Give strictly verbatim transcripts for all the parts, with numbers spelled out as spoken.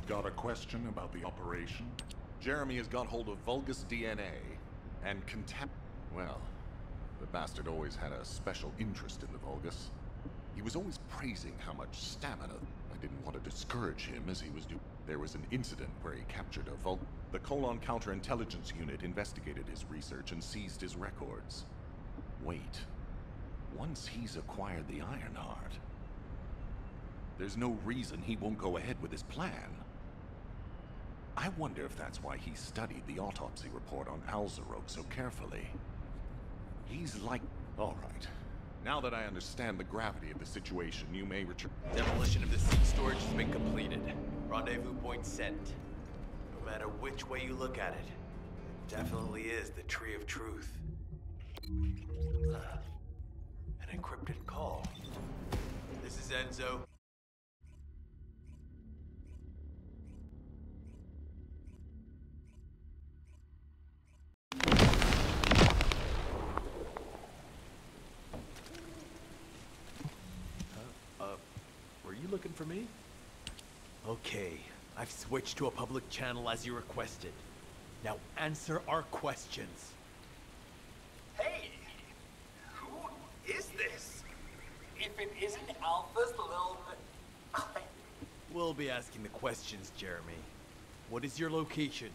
Got a question about the operation? Jeremy has got hold of Vulgus D N A and contam- Well, the bastard always had a special interest in the Vulgus. He was always praising how much stamina. I didn't want to discourage him as he was doing. There was an incident where he captured a Vul. The Colon Counterintelligence Unit investigated his research and seized his records. Wait. Once he's acquired the Ironheart, there's no reason he won't go ahead with his plan. I wonder if that's why he studied the autopsy report on Alzarok so carefully. He's like... All right. Now that I understand the gravity of the situation, you may return... Demolition of the seed storage has been completed. Rendezvous point set. No matter which way you look at it, it definitely is the Tree of Truth. Huh. An encrypted call. This is Enzo. Looking for me? Okay, I've switched to a public channel as you requested. Now answer our questions. Hey! Who is this? If it isn't Alpha's little... We'll be asking the questions, Jeremy. What is your location?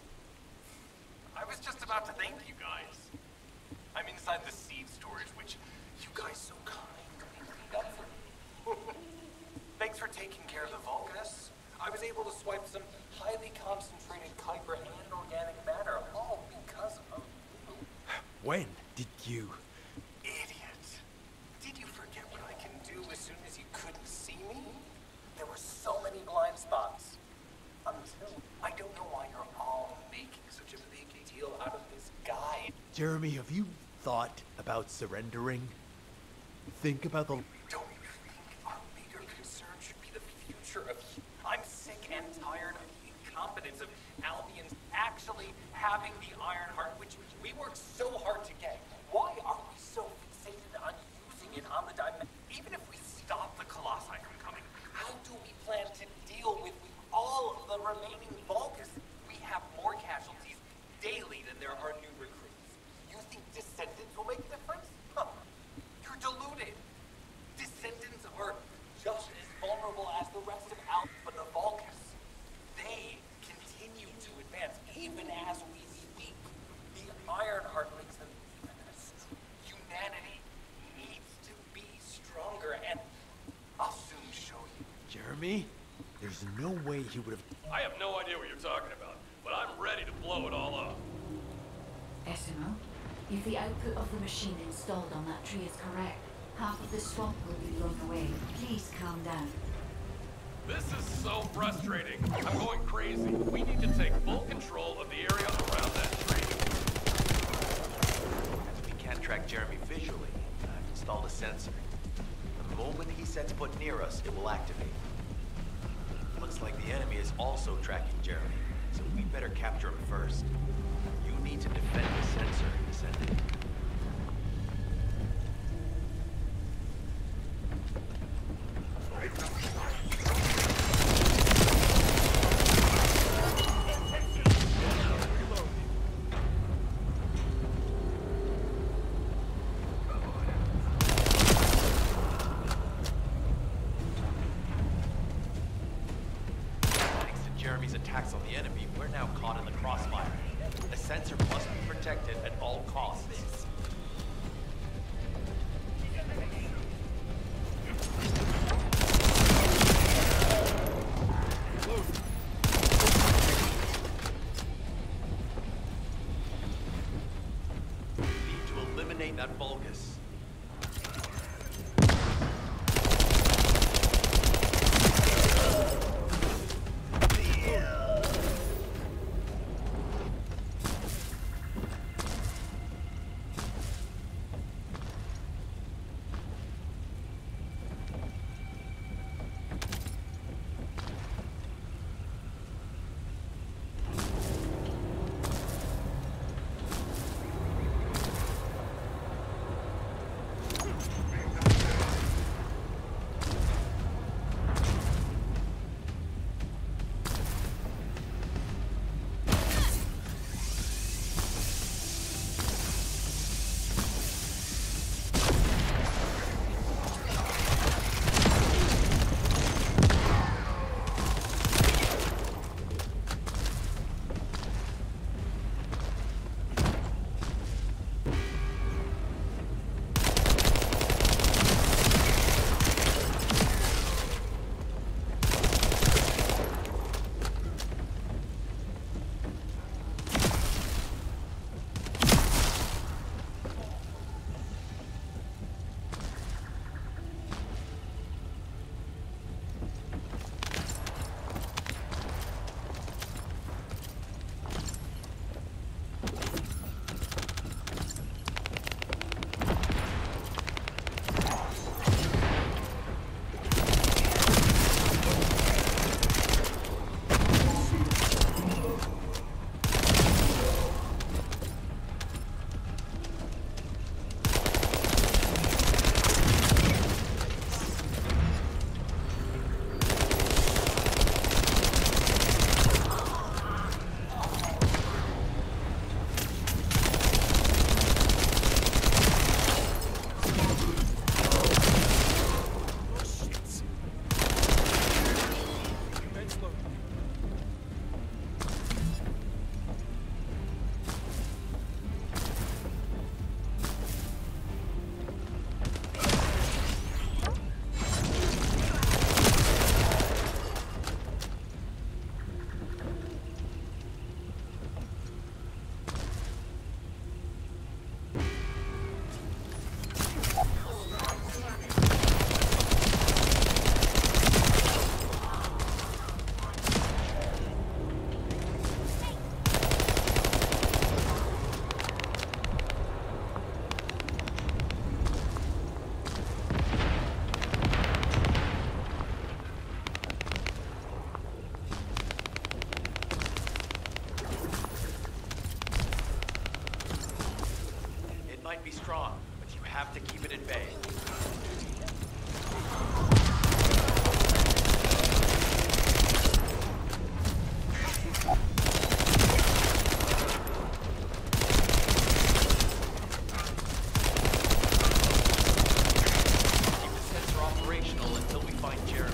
I was just about to thank you guys. I'm inside the seed storage, which you guys so kindly cleaned up for me. Thanks for taking care of the Vulgus. I was able to swipe some highly concentrated Kuiper and organic matter, all because of you. When did you? Idiot. Did you forget what I can do as soon as you couldn't see me? There were so many blind spots. Until I don't know why you're all making such a big deal out of this guy. Jeremy, have you thought about surrendering? Think about the... Don't of I'm sick and tired of the incompetence of Albion's actually having the Ironheart, which we worked so hard to get. Why are we so fixated on using it on the dimension? Even if we stop the Colossi from coming, how do we plan to deal with all of the remaining Vulgus? We have more casualties daily than there are new recruits. You think Descendants will make a difference? Huh. You're deluded. Descendants are just as vulnerable as the rest of Alpha, but the Vulgus, they continue to advance even as we speak. The Ironheart makes them even as strong. Humanity needs to be stronger, and I'll soon show you. Jeremy, there's no way he would have... I have no idea what you're talking about, but I'm ready to blow it all up. Essimo, if the output of the machine installed on that tree is correct, half of the swamp will be blown away. Please calm down. This is so frustrating. I'm going crazy. We need to take full control of the area around that tree. As we can't track Jeremy visually, I've installed a sensor. The moment he sets foot near us, it will activate. Looks like the enemy is also tracking Jeremy, so we better capture him first. You need to defend the sensor, Descendant. Jeremy's attacks on the enemy, we're now caught in the crossfire. The sensor must be protected at all costs. We need to eliminate that Vulgus. until we find Jeremy.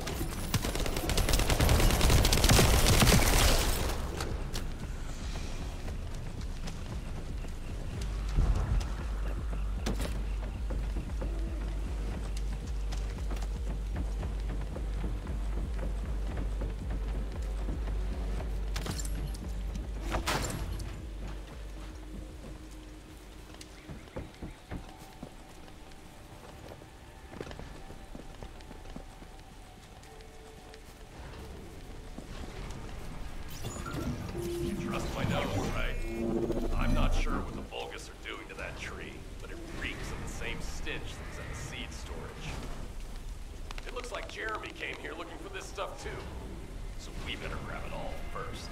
Trust my nose, right? I'm not sure what the Vulgus are doing to that tree, but it reeks of the same stench that's in the seed storage. It looks like Jeremy came here looking for this stuff too, so we better grab it all first.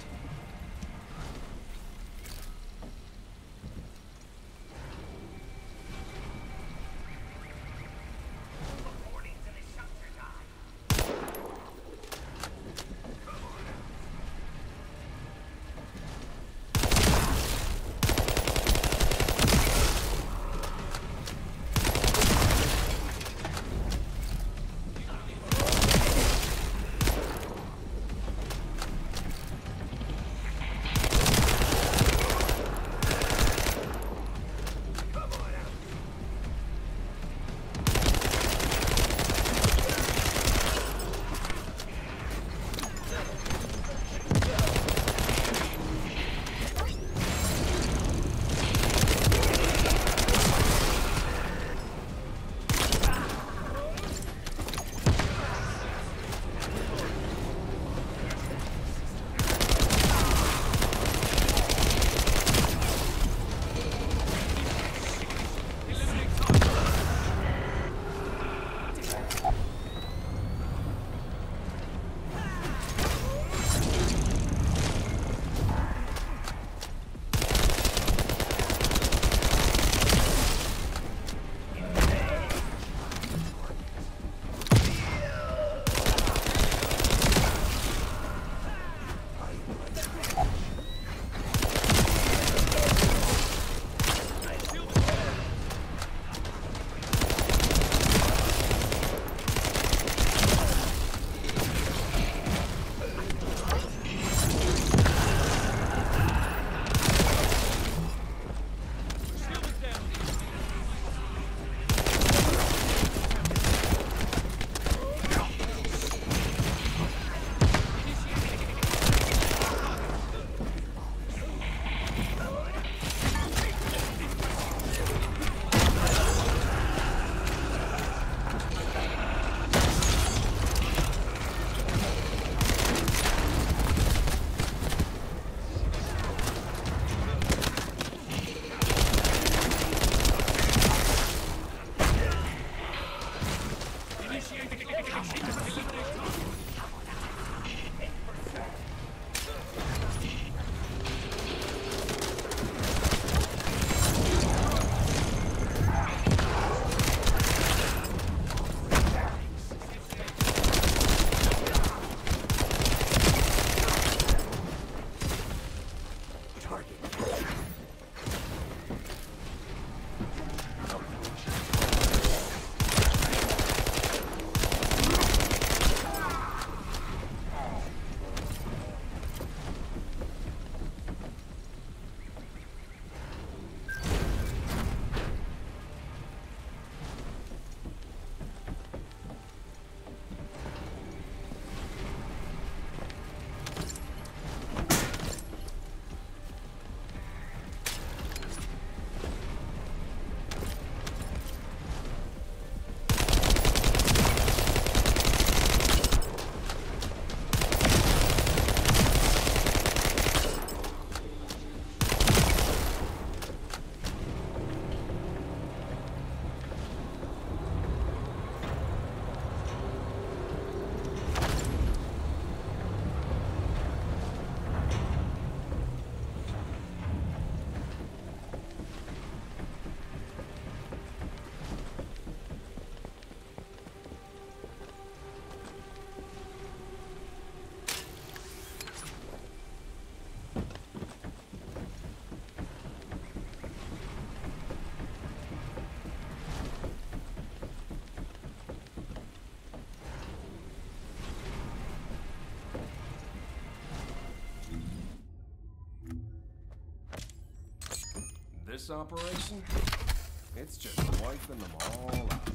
This operation? It's just wiping them all out.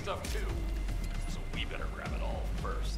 stuff too. So we better grab it all first.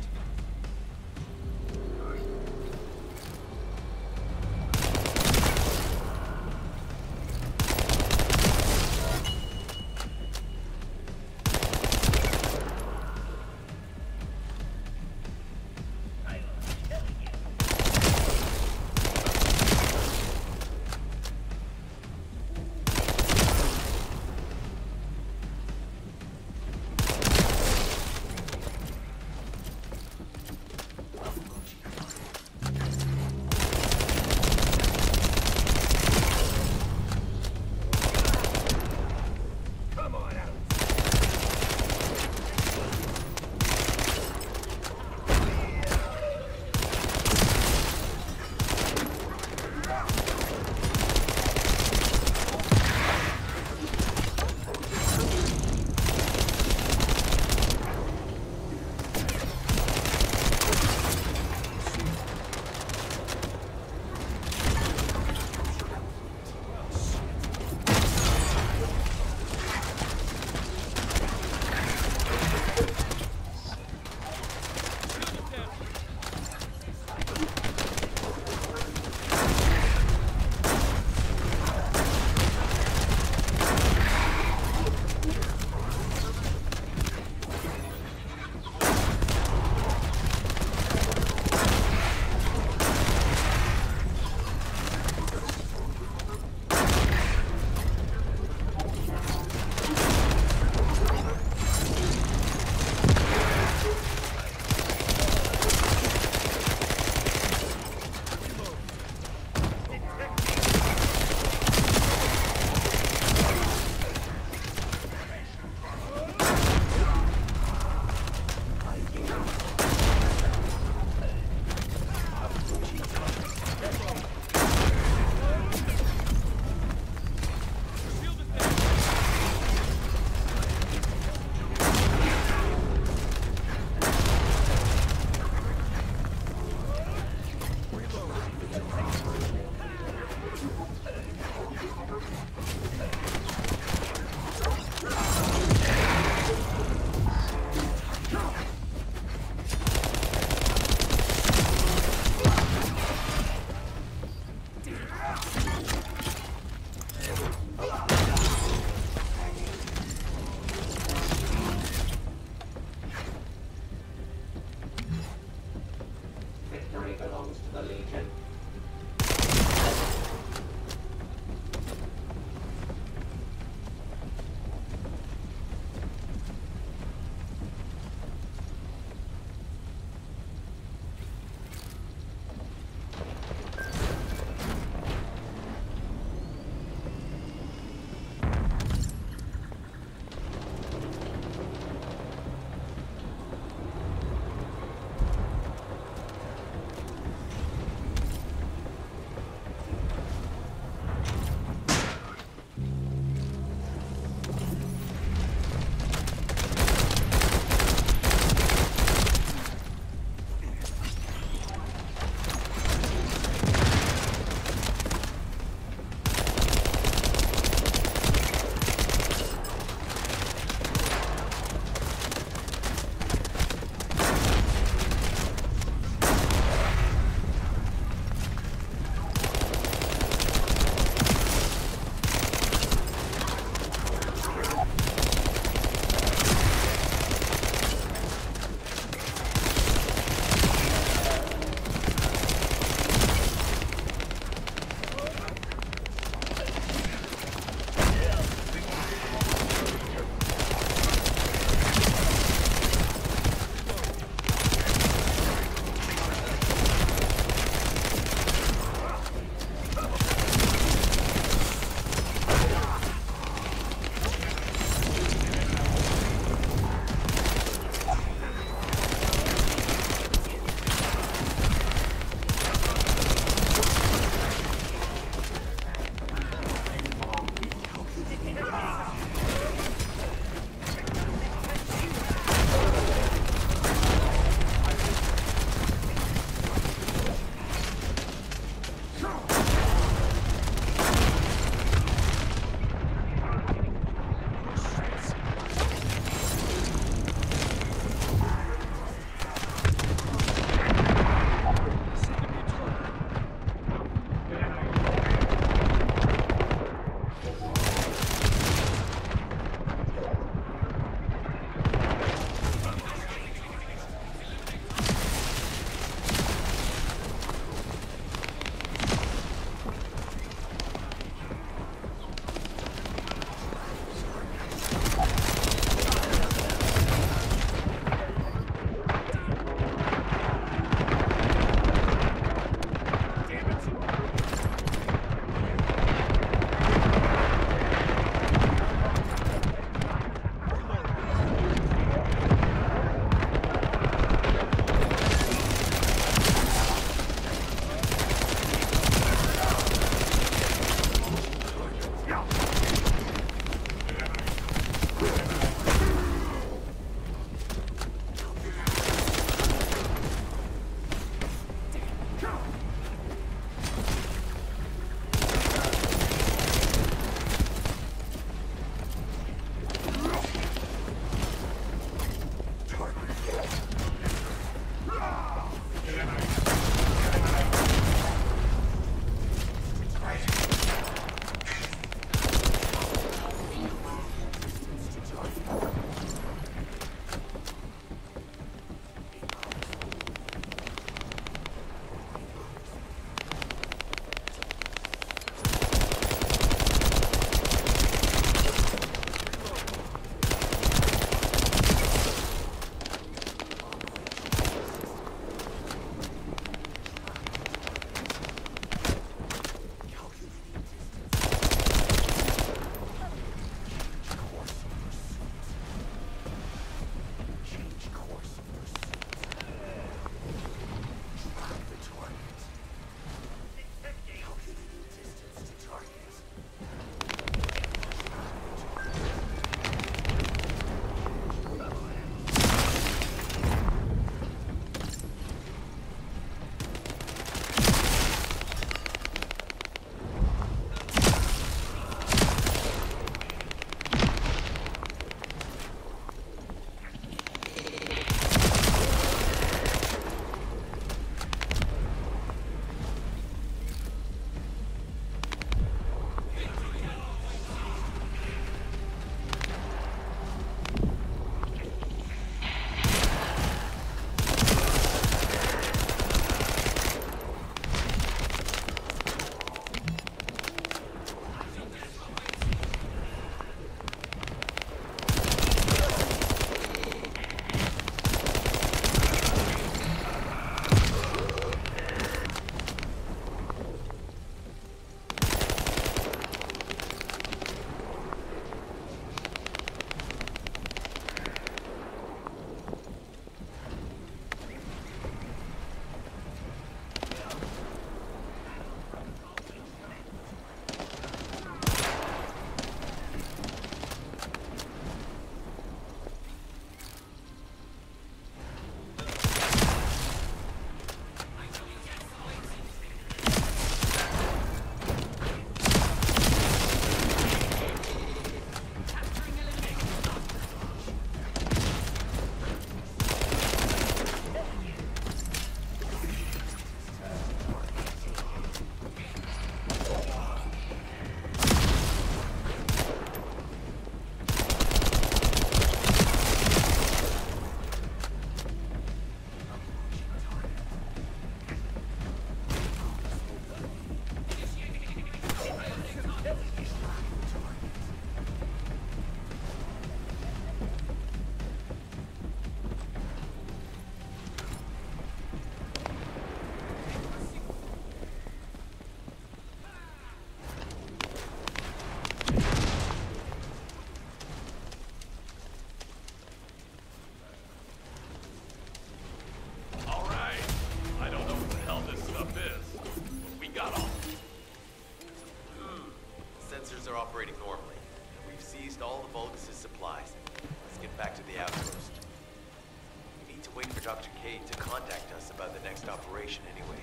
Things are operating normally. We've seized all the Vulgus' supplies. Let's get back to the outpost. We need to wait for Doctor Cade to contact us about the next operation anyway.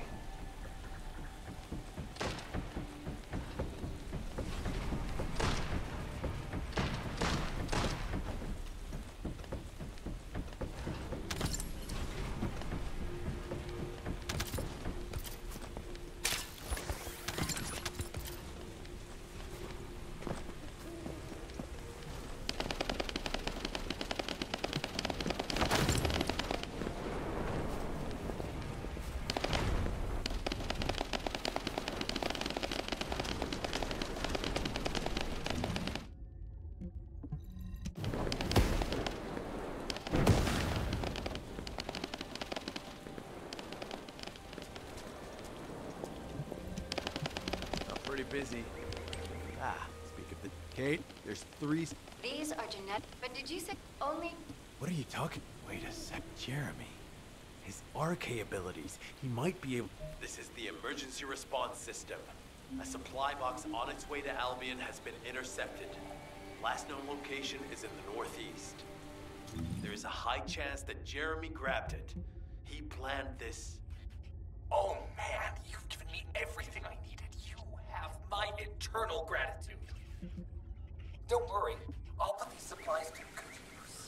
Pretty busy. Ah, speak of the... Kate, there's three... These are genetic... But did you say only... What are you talking... Wait a sec, Jeremy. His R K abilities, he might be able... This is the emergency response system. A supply box on its way to Albion has been intercepted. Last known location is in the northeast. There is a high chance that Jeremy grabbed it. He planned this. Oh man, you've given me everything I needed. Have my eternal gratitude. Don't worry, I'll put these supplies to good use.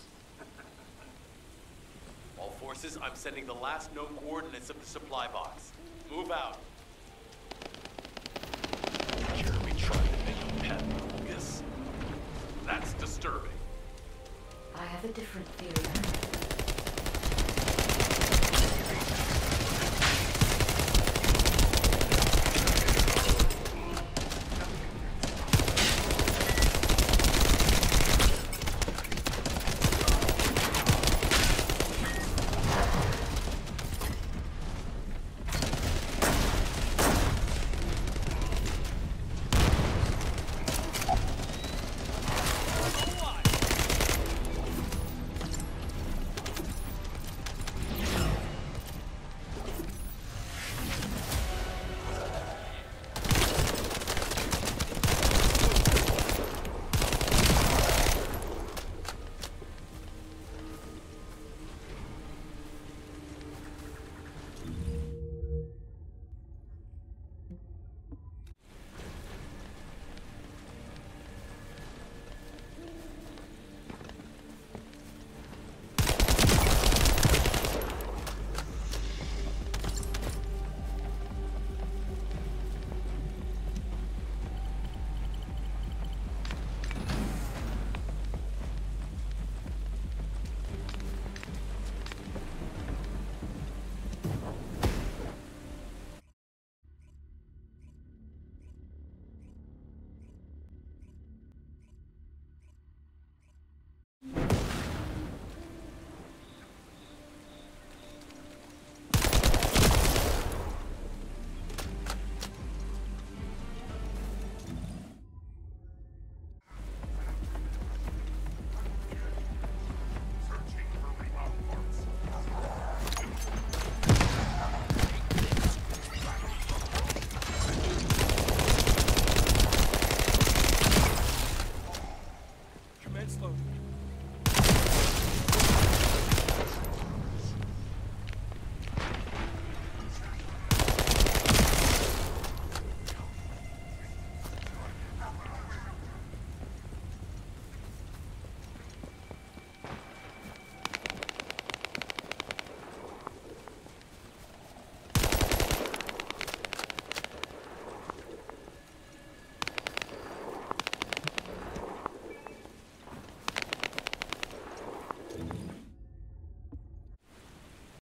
All forces, I'm sending the last known coordinates of the supply box. Move out. Jeremy tried to make a pet Vulgus. That's disturbing. I have a different theory.